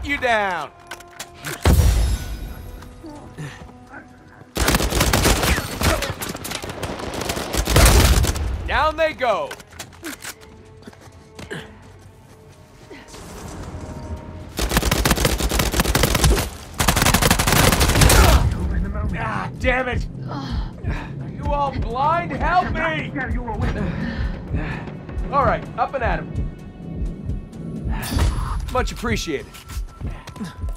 you down. Down they go. Ah, damn it! Are you all blind? Help me! All right, up and at him. Much appreciated.